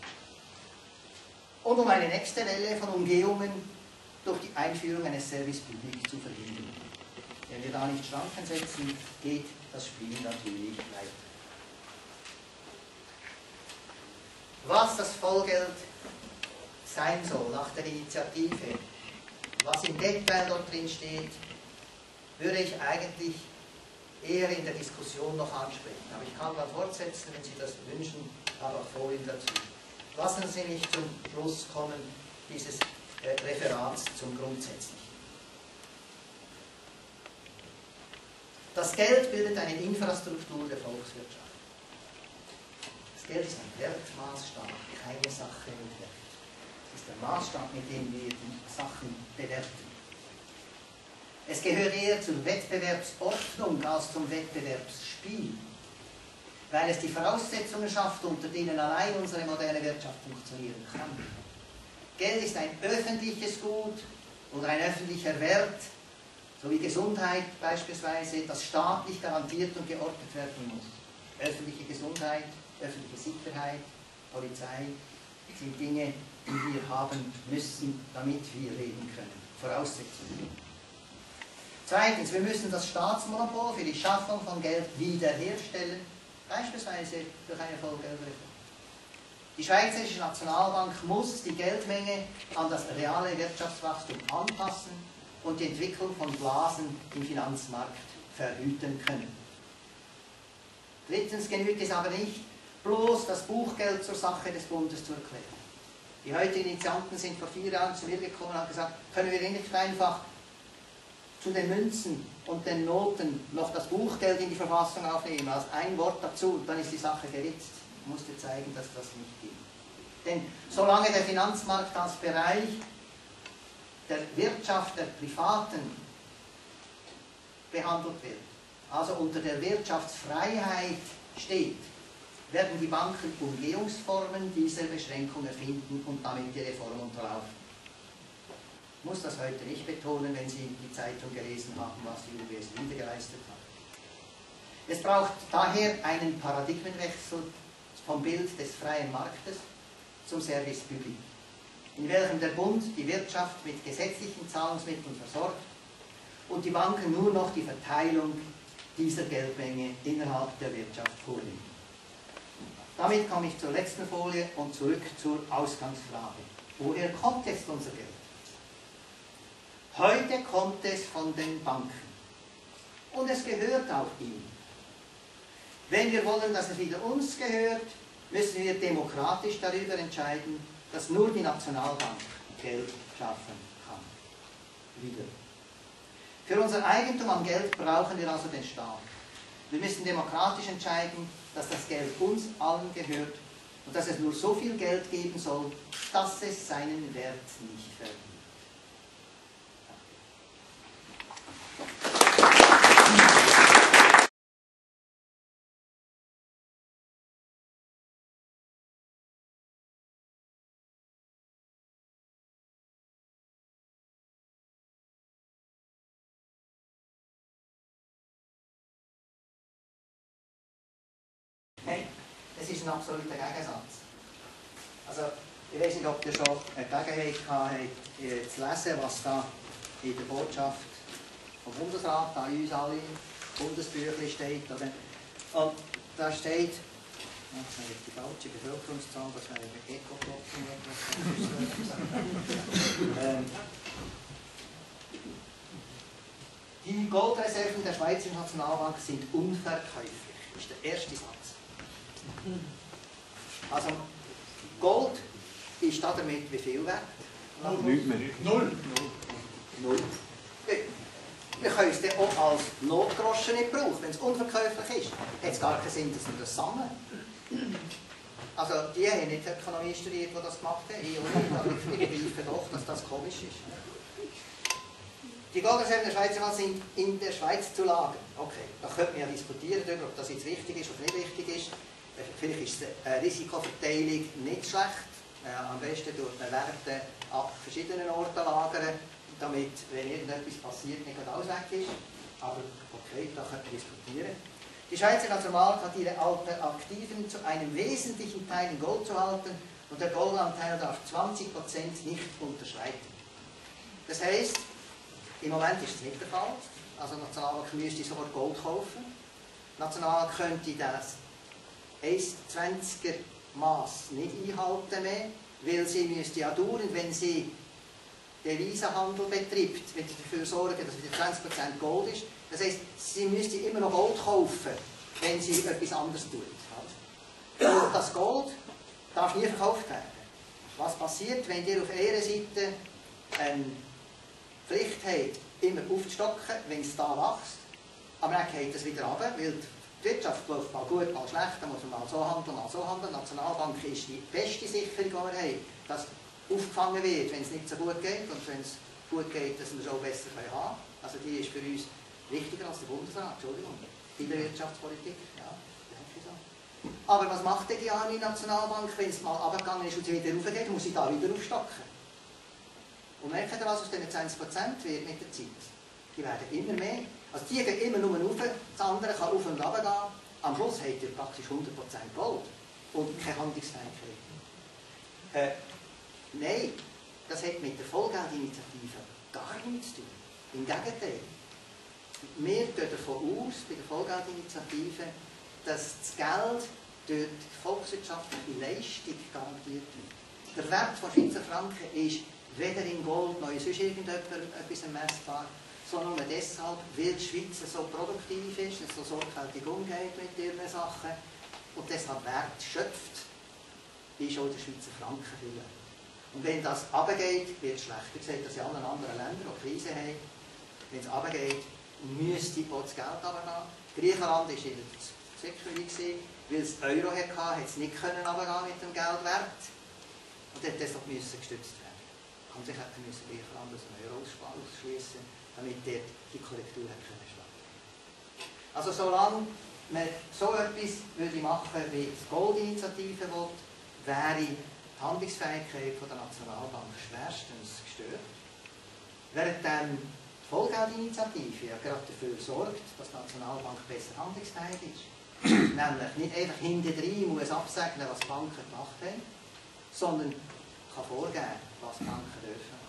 Und um eine nächste Welle von Umgehungen durch die Einführung eines Service Public zu verhindern. Wenn wir da nicht Schranken setzen, geht das Spiel natürlich weiter. Was das Vollgeld sein soll nach der Initiative, was im Detail dort drin steht, würde ich eigentlich eher in der Diskussion noch ansprechen. Aber ich kann dann fortsetzen, wenn Sie das wünschen, aber auch Folien dazu. Lassen Sie mich zum Schluss kommen, dieses Referats zum Grundsätzlichen. Das Geld bildet eine Infrastruktur der Volkswirtschaft. Das Geld ist ein Wertmaßstab, keine Sache mit Wert. Es ist der Maßstab, mit dem wir die Sachen bewerten. Es gehört eher zur Wettbewerbsordnung als zum Wettbewerbsspiel, weil es die Voraussetzungen schafft, unter denen allein unsere moderne Wirtschaft funktionieren kann. Geld ist ein öffentliches Gut oder ein öffentlicher Wert, so wie Gesundheit beispielsweise, das staatlich garantiert und geordnet werden muss. Öffentliche Gesundheit, öffentliche Sicherheit, Polizei sind Dinge, die wir haben müssen, damit wir leben können. Voraussetzungen. Zweitens, wir müssen das Staatsmonopol für die Schaffung von Geld wiederherstellen, beispielsweise durch eine Vollgeldreform. Die Schweizerische Nationalbank muss die Geldmenge an das reale Wirtschaftswachstum anpassen und die Entwicklung von Blasen im Finanzmarkt verhüten können. Drittens genügt es aber nicht, bloß das Buchgeld zur Sache des Bundes zu erklären. Die heutigen Initianten sind vor 4 Jahren zu mir gekommen und haben gesagt, können wir nicht einfach zu den Münzen und den Noten noch das Buchgeld in die Verfassung aufnehmen, als ein Wort dazu, und dann ist die Sache geritzt. Ich musste zeigen, dass das nicht ging. Denn solange der Finanzmarkt als Bereich der Wirtschaft der Privaten behandelt wird, also unter der Wirtschaftsfreiheit steht, werden die Banken Umgehungsformen dieser Beschränkung erfinden und damit die Reform unterlaufen. Ich muss das heute nicht betonen, wenn Sie die Zeitung gelesen haben, was die UBS Linde geleistet hat. Es braucht daher einen Paradigmenwechsel vom Bild des freien Marktes zum Service public, in welchem der Bund die Wirtschaft mit gesetzlichen Zahlungsmitteln versorgt und die Banken nur noch die Verteilung dieser Geldmenge innerhalb der Wirtschaft vornehmen. Damit komme ich zur letzten Folie und zurück zur Ausgangsfrage. Woher kommt jetzt unser Geld? Heute kommt es von den Banken und es gehört auch ihnen. Wenn wir wollen, dass es wieder uns gehört, müssen wir demokratisch darüber entscheiden, dass nur die Nationalbank Geld schaffen kann. Wieder. Für unser Eigentum an Geld brauchen wir also den Staat. Wir müssen demokratisch entscheiden, dass das Geld uns allen gehört und dass es nur so viel Geld geben soll, dass es seinen Wert nicht verdient. Hey, es ist ein absoluter Gegensatz. Also, ich weiß nicht, ob ihr schon eine Gelegenheit habt, zu lesen, was da in der Botschaft vom Bundesrat an uns alle Bundesbüchlein steht. Oder? Und da steht, das wäre die falsche Bevölkerungszahl, das wäre der Eco-Klopfen. Die Goldreserven der Schweizerischen Nationalbank sind unverkäuflich. Das ist der erste Satz. Also Gold ist damit wie viel wert? Nicht mehr. Null. Wir können es dann auch als Notgroschen nicht brauchen. Wenn es unverkäuflich ist, hat es gar keinen Sinn, dass wir das sammeln. Also die haben nicht Ökonomie studiert, die das gemacht haben. Ich auch nicht, aber ich begreife doch, dass das komisch ist. Die Goldreserven der Schweizer Bank sind in der Schweiz zu lagern. Okay, da könnte man ja diskutieren darüber, ob das jetzt wichtig ist oder nicht wichtig ist. Vielleicht ist die Risikoverteilung nicht schlecht. Am besten tut man Werte an verschiedenen Orten lagern, damit, wenn irgendetwas passiert, nicht alles weg ist. Aber okay, da können wir diskutieren. Die Schweizer Nationalbank hat ihre Aktiven zu einem wesentlichen Teil in Gold zu halten und der Goldanteil darf 20% nicht unterschreiten. Das heisst, im Moment ist es nicht der Fall. Also die Nationalbank müsste sofort Gold kaufen. Die Nationalbank könnte das 1,20er Maß nicht einhalten mehr, weil sie müsste ja dauernd, wenn sie Devisenhandel betreibt, wenn sie dafür sorgen, dass wieder 20% Gold ist. Das heisst, sie müsste immer noch Gold kaufen, wenn sie etwas anderes tut. Und das Gold darf nie verkauft werden. Was passiert, wenn ihr auf eurer Seite eine Pflicht habt, immer aufzustocken, wenn es da wächst, aber dann geht es wieder runter, weil die Die Wirtschaft läuft mal gut, mal schlecht, dann muss man mal so handeln, mal so handeln. Die Nationalbank ist die beste Sicherung, die wir haben, dass aufgefangen wird, wenn es nicht so gut geht und wenn es gut geht, dass wir es auch besser haben können. Also die ist für uns wichtiger als der Bundesrat, Entschuldigung, in der Wirtschaftspolitik. Ja, denke ich so. Aber was macht denn die arme Nationalbank, wenn es mal runtergegangen ist und sie wieder raufgeht, muss sie da wieder aufstocken. Und merkt ihr, was aus diesen 20% wird mit der Zeit? Die werden immer mehr. Also die gehen immer nur rauf, das andere kann auf und runter gehen. Am Schluss habt ihr praktisch 100% Gold und keine Handlungsfähigkeit. Nein, das hat mit der Vollgeldinitiative gar nichts zu tun. Im Gegenteil. Wir gehen davon aus, bei der Vollgeldinitiative, dass das Geld durch die volkswirtschaftliche Leistung garantiert wird. Der Wert von Schweizer Franken ist weder in Gold noch in sonst irgendetwas messbar, sondern nur deshalb, weil die Schweiz so produktiv ist, so sorgfältig umgeht mit ihren Sachen und deshalb Wert schöpft, ist auch der Schweizer Franken viel. Und wenn das runtergeht, wird es schlechter. Ihr seht das in allen anderen Ländern, die Krise haben. Wenn es runtergeht, müsste auch das Geld runtergehen. Griechenland war in der Zwickschwelle, weil es Euro hatte, hat es nicht runtergehen mit dem Geldwert. Und hat deshalb gestützt werden. An sich hätte Griechenland aus dem Euro ausschließen, damit dort die Korrektur stattfinden konnte. Also solange man so etwas machen würde, wie die Gold-Initiative will, wäre die Handlungsfähigkeit der Nationalbank schwerstens gestört. Während die Vollgeldinitiative ja gerade dafür sorgt, dass die Nationalbank besser handlungsfähig ist. Nämlich nicht einfach hintendrein muss absegnen, was die Banken gemacht haben, sondern kann vorgeben, was die Banken dürfen machen.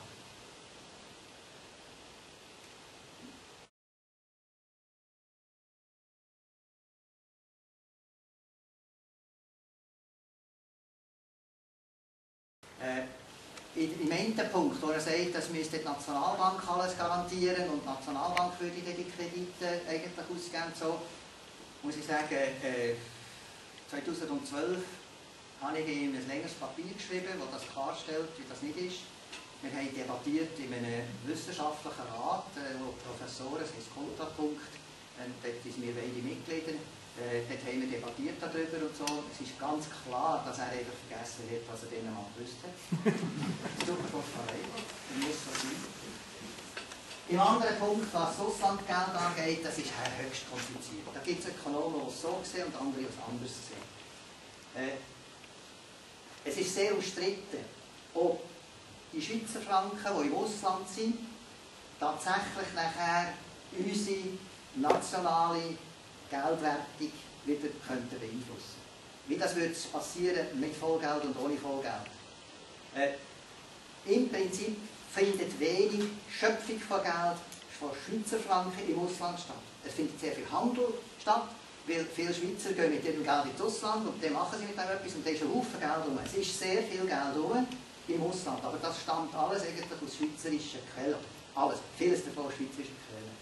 Im einen Punkt, wo er sagt, dass müsste die Nationalbank alles garantieren und die Nationalbank würde die Kredite eigentlich ausgeben, so, muss ich sagen, 2012 habe ich ihm ein längeres Papier geschrieben, das klarstellt, wie das nicht ist. Wir haben debattiert in einem wissenschaftlichen Rat, wo Professoren, das heißt Kontrapunkt, dort sind wir beide Mitglieder, dort haben wir debattiert darüber und so. Es ist ganz klar, dass er einfach vergessen hat, was er denen mal gewusst hat. Super Vorfall, muss so sein. Im anderen Punkt, was das Auslandgeld angeht, das ist höchst kompliziert. Da gibt es Ökonomen, die es so sehen und andere, die es anders sehen. Es ist sehr umstritten, ob die Schweizer Franken, die im Ausland sind, tatsächlich nachher unsere nationale Geldwertung wieder könnten beeinflussen. Wie das würde passieren mit Vollgeld und ohne Vollgeld. Im Prinzip findet wenig Schöpfung von Geld von Schweizer Franken im Ausland statt. Es findet sehr viel Handel statt, weil viele Schweizer gehen mit ihrem Geld ins Ausland und dann machen sie mit dem etwas und da ist ein Haufen Geld rum. Es ist sehr viel Geld rum im Ausland, aber das stammt alles eigentlich aus schweizerischen Quellen. Alles, vieles davon aus schweizerischen Quellen.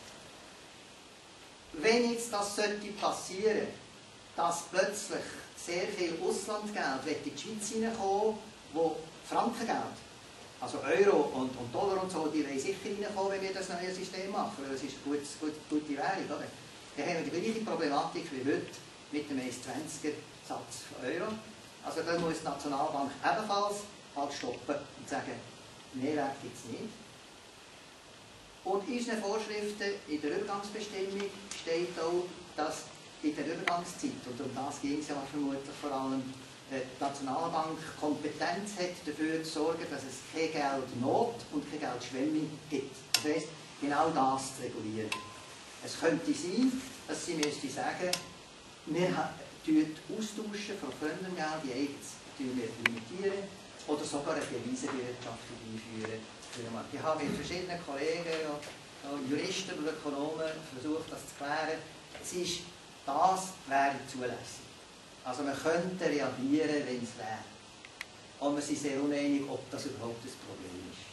Wenn jetzt das sollte passieren, dass plötzlich sehr viel Auslandgeld in die Schweiz hineinkommen, wo Frankengeld, also Euro und Dollar und so, die wollen sicher reinkommen, wenn wir das neue System machen, weil es ist eine gute Währung, oder? Dann haben wir die gleiche Problematik wie heute mit dem 1,20er Satz von Euro. Also da muss die Nationalbank ebenfalls halt stoppen und sagen, Mehrwert gibt es nicht. Und in unseren Vorschriften in der Übergangsbestimmung steht auch, dass in der Übergangszeit, und um das ging es ja vermutlich vor allem, die Nationalbank Kompetenz hat, dafür zu sorgen, dass es keine Geldnot und keine Geldschwemme gibt. Das heisst, genau das zu regulieren. Es könnte sein, dass sie müsste sagen, wir austauschen von fremdem Geld, die eigenes limitieren oder sogar eine Devisenbewirtschaftung einführen. Ich habe mit verschiedenen Kollegen, Juristen und Ökonomen versucht, das zu klären. Das wäre zulässig. Also man könnte reagieren, wenn es wäre. Und wir sind sehr uneinig, ob das überhaupt das Problem ist.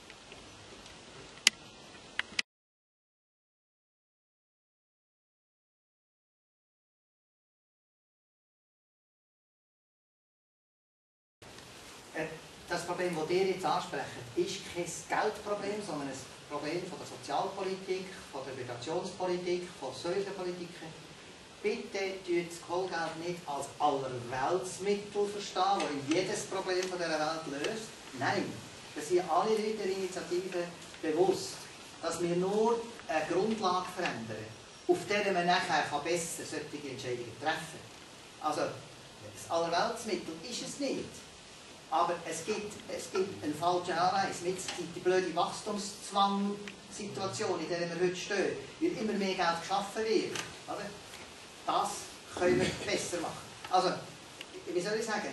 Das Problem, das ihr jetzt ansprecht, ist kein Geldproblem, sondern ein Problem von der Sozialpolitik, von der Migrationspolitik, von solchen Politiken. bitte verstehen das Kohlgeld nicht als Allerweltsmittel verstehen, das jedes Problem von dieser Welt löst. Nein, das sind alle Leute der Initiative bewusst, dass wir nur eine Grundlage verändern, auf der man nachher besser solche Entscheidungen treffen kann. Also, das Allerweltsmittel ist es nicht. Aber es gibt einen falschen Anreiz. Mit die blöde Wachstumszwang-Situation, in der wir heute stehen, weil immer mehr Geld geschaffen wird. Oder? Das können wir besser machen. Also, wie soll ich sagen?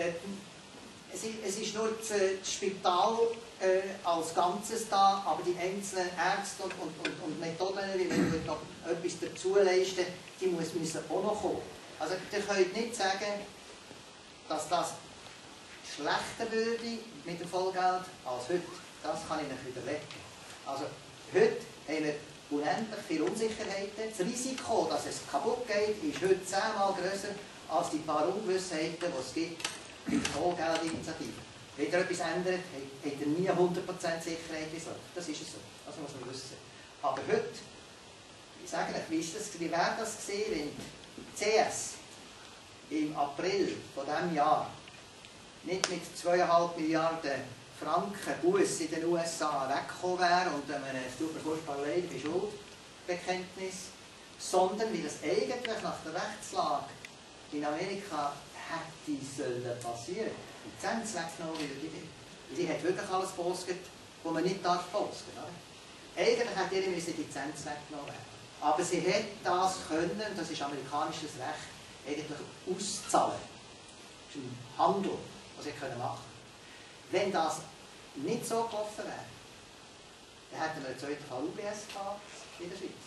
Es ist nur das Spital als Ganzes da, aber die einzelnen Ärzte und Methoden, wie man noch etwas dazu leisten, die müssen auch noch kommen. Also, ihr könnt nicht sagen, dass das schlechter würde mit dem Vollgeld als heute. Das kann ich euch widerlegen. Also, heute haben wir unendlich viele Unsicherheiten. Das Risiko, dass es kaputt geht, ist heute 10-mal grösser als die paar Ungewissheiten, die es gibt mit der Vollgeldinitiative. Wenn ihr etwas ändert, habt ihr nie 100% Sicherheit. Das ist es so. Das muss man wissen. Aber heute, ich sage euch, wie wäre das gesehen, wenn die CS im April von diesem Jahr nicht mit 2,5 Milliarden Franken Buß in den USA weggekommen wäre und einem super furchtbar Leid bei Schuldbekenntnis, sondern wie das eigentlich nach der Rechtslage in Amerika hätte passieren sollen. Die Lizenz weggenommen wird. Sie hat wirklich alles gepostet, was man nicht posten darf. Eigentlich hätte ihr die Lizenz weggenommen werden. Aber sie hat das können, das ist amerikanisches Recht, eigentlich auszahlen. Das ist ein Handel, was sie machen können. Wenn das nicht so gelaufen wäre, dann hätten wir einen zweiten Fall UBS gehabt in der Schweiz.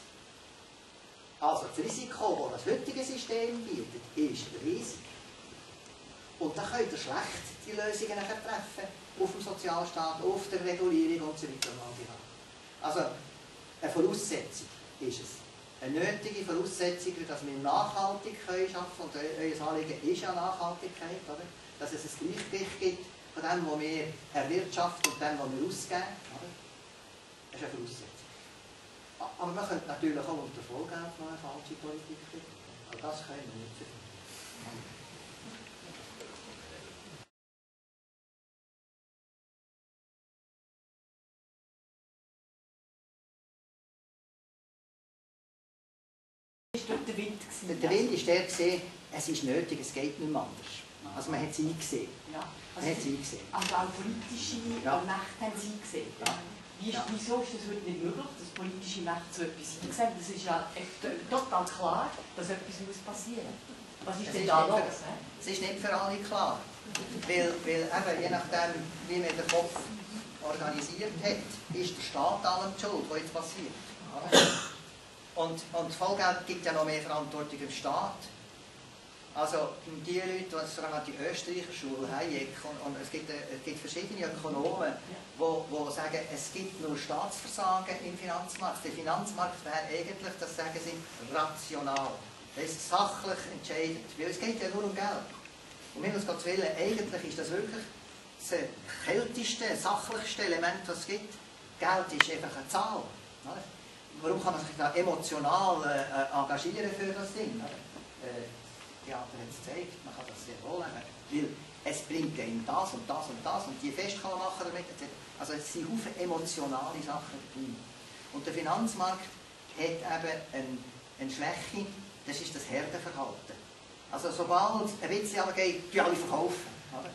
Also das Risiko, das das heutige System bietet, ist riesig. Und da könnt ihr schlecht die Lösungen treffen, auf dem Sozialstaat, auf der Regulierung und so weiter. Also eine Voraussetzung ist es. Eine nötige Voraussetzung, dass wir nachhaltig arbeiten können. Und euer Anliegen ist ja Nachhaltigkeit, oder? Dass es ein Gleichgewicht gibt von dem, was wir erwirtschaften und dem, was wir ausgeben. Oder? Das ist eine Voraussetzung. Aber man könnte natürlich auch unter Vollgeld noch eine falsche Politik finden. Aber das können wir nicht finden. Der Wind war der, es ist nötig, es geht nicht mehr anders. Also man hat es eingesehen. Ja, also auch politische Mächte haben es eingesehen. Ja. Wieso ist das heute nicht möglich, dass politische Mächte so etwas einsehen? Das ist ja total klar, dass etwas passieren muss. Was ist denn da los? Es ist nicht für alle klar. Weil eben, je nachdem, wie man den Kopf organisiert hat, ist der Staat allem schuld, was jetzt passiert. Und Vollgeld gibt ja noch mehr Verantwortung im Staat. Also die Leute, die Österreicher Schule, Hayek, und es gibt verschiedene Ökonomen, die sagen, es gibt nur Staatsversagen im Finanzmarkt. Der Finanzmarkt wäre eigentlich, das sagen sie, rational. Das ist sachlich entscheidend, weil es geht ja nur um Geld. Um Himmels Willen, eigentlich ist das wirklich das kälteste, sachlichste Element, das es gibt. Geld ist einfach eine Zahl. Warum kann man sich da emotional engagieren für das Ding? Ja, der hat es gezeigt, man kann das sehr wohl nehmen. Weil es bringt einem das und das und das und die Fest kann man machen damit. Also es sind viele emotionale Sachen drin. Und der Finanzmarkt hat eben eine Schwäche, das ist das Herdenverhalten. Also sobald es ein bisschen runtergeht, die alle verkaufen.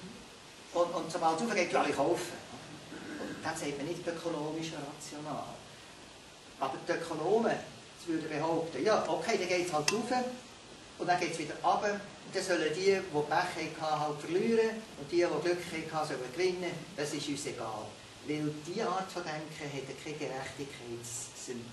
Und sobald es raufgeht, die alle kaufen. Und das sagt man nicht ökonomisch rational. Aber die Ökonomen würden behaupten, ja, okay, dann geht es halt rauf und dann geht es wieder runter. Und dann sollen die Pech hatten, halt verlieren und die Glück hatten, sollen gewinnen. Das ist uns egal. Weil diese Art von Denken hat kein Gerechtigkeitssymbol.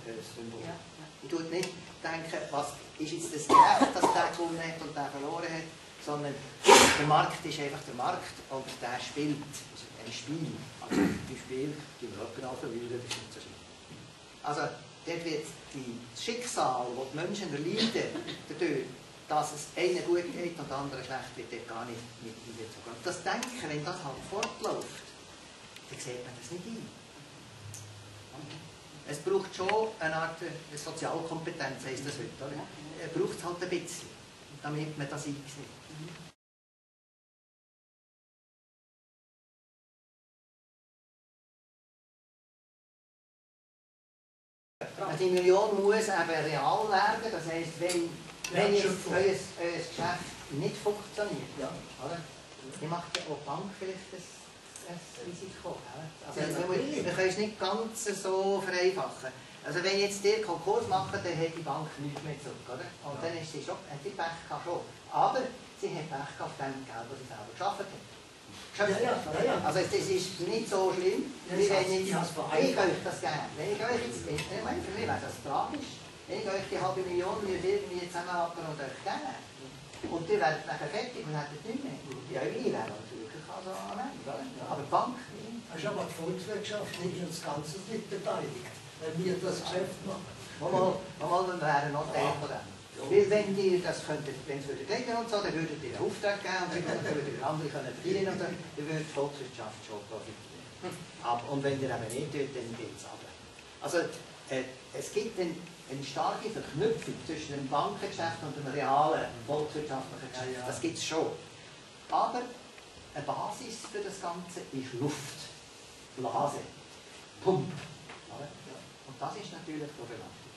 Ich tue nicht denken, was ist jetzt das gerecht, dass der gewonnen hat und der verloren hat, sondern der Markt ist einfach der Markt und der spielt ein Spiel. Also im Spiel, die wir genau verlieren, das ist nicht so schlimm. Also, dort wird das Schicksal, das die Menschen erleiden, dadurch, dass es einen gut geht und anderen schlecht wird, dort gar nicht mit einbezogen. Und das Denken, wenn das halt fortläuft, dann sieht man das nicht ein. Es braucht schon eine Art Sozialkompetenz, heisst das heute. Oder? Braucht es halt ein bisschen, damit man das einsieht. Die Million muss eben real werden, das heisst, wenn jetzt euer Geschäft nicht funktioniert, ja, oder? Dann macht ja auch die Bank vielleicht ein Risiko. Also wir können es nicht ganz so vereinfachen. Also wenn jetzt ihr Konkurs macht, dann hat die Bank nichts mehr zurück, oder? Und dann ist sie schon, hat die Pech gehabt schon. Aber sie hat Pech auf dem Geld, das sie selber geschafft hat. Also das ist nicht so schlimm, wie wenn ich euch das gebe. Wenn ich euch jetzt, ich meine, für mich wäre das tragisch, wenn ich euch die halbe Million irgendwie zusammenhacken und euch geben. Und ihr werdet nachher fertig und hättet nichts mehr. Ja, ich wäre natürlich also am Ende, oder? Aber die Bank nicht. Das ist aber die Volkswirtschaft nicht das Ganze nicht beteiligt, wenn wir das Geschäft machen. Mal, wir wären noch Teil von dem. Weil wenn ihr das könntet, wenn es würde gehen und so, dann würdet ihr einen Auftrag geben und dann würden andere können verdienen und dann würde die Volkswirtschaft schon profitieren. Und wenn ihr eben nicht tut, dann geht es runter. Also es gibt eine starke Verknüpfung zwischen dem Bankengeschäft und dem realen volkswirtschaftlichen Geschäft. Das gibt es schon. Aber eine Basis für das Ganze ist Luft, Blase, Pump. Und das ist natürlich problematisch.